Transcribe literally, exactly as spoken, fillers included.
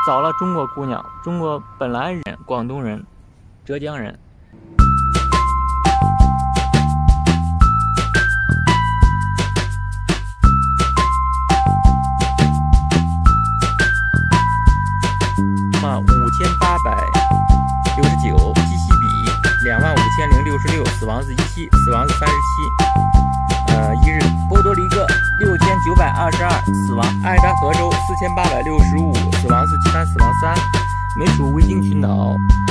找了中国姑娘，中国本来人，广东人，浙江人。那五千八百六十九，基西比两万五千零六十六，死亡是一期，死亡是三十七。呃，一日，波多黎各六千九百二十二，死亡；爱达荷州四千八百六十五，死亡是七三，死亡三；美属维京群岛